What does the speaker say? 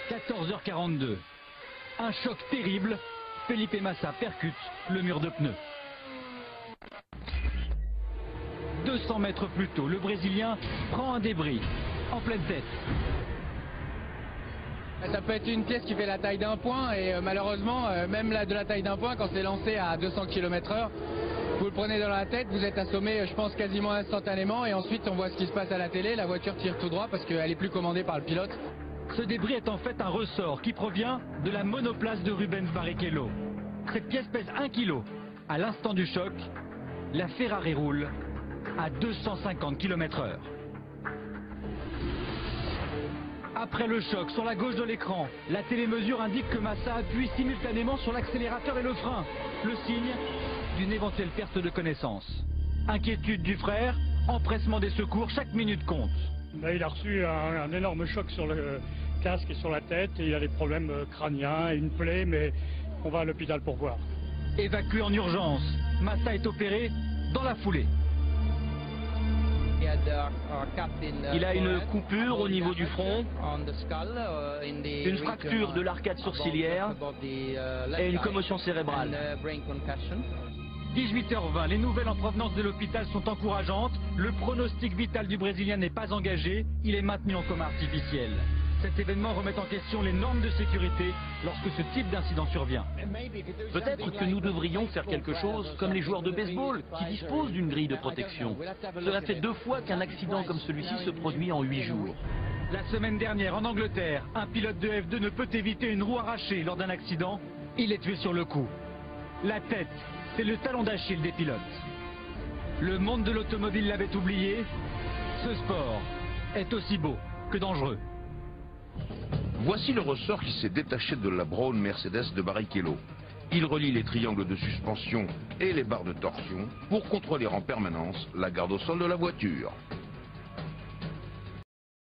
14h42. Un choc terrible. Felipe Massa percute le mur de pneus. 200 mètres plus tôt, le Brésilien prend un débris en pleine tête. Ça peut être une pièce qui fait la taille d'un point et malheureusement, même de la taille d'un point, quand c'est lancé à 200 km/h, vous le prenez dans la tête, vous êtes assommé, je pense, quasiment instantanément et ensuite on voit ce qui se passe à la télé, la voiture tire tout droit parce qu'elle est plus commandée par le pilote. Ce débris est en fait un ressort qui provient de la monoplace de Rubens Barrichello. Cette pièce pèse 1 kg. À l'instant du choc, la Ferrari roule à 250 km/h. Après le choc, sur la gauche de l'écran, la télémesure indique que Massa appuie simultanément sur l'accélérateur et le frein, le signe d'une éventuelle perte de connaissance. Inquiétude du frère, empressement des secours, chaque minute compte. Il a reçu un énorme choc sur le casque et sur la tête et il a des problèmes crâniens et une plaie, mais on va à l'hôpital pour voir. Évacué en urgence, Massa est opéré dans la foulée. Il a une coupure au niveau du front, une fracture de l'arcade sourcilière et une commotion cérébrale. 18h20, les nouvelles en provenance de l'hôpital sont encourageantes. Le pronostic vital du Brésilien n'est pas engagé, il est maintenu en coma artificiel. Cet événement remet en question les normes de sécurité lorsque ce type d'incident survient. Peut-être que nous devrions faire quelque chose comme les joueurs de baseball qui disposent d'une grille de protection. Cela fait 2 fois qu'un accident comme celui-ci se produit en 8 jours. La semaine dernière, en Angleterre, un pilote de F2 ne peut éviter une roue arrachée lors d'un accident. Il est tué sur le coup. La tête, c'est le talon d'Achille des pilotes. Le monde de l'automobile l'avait oublié. Ce sport est aussi beau que dangereux. Voici le ressort qui s'est détaché de la Brown Mercedes de Barrichello. Il relie les triangles de suspension et les barres de torsion pour contrôler en permanence la garde au sol de la voiture.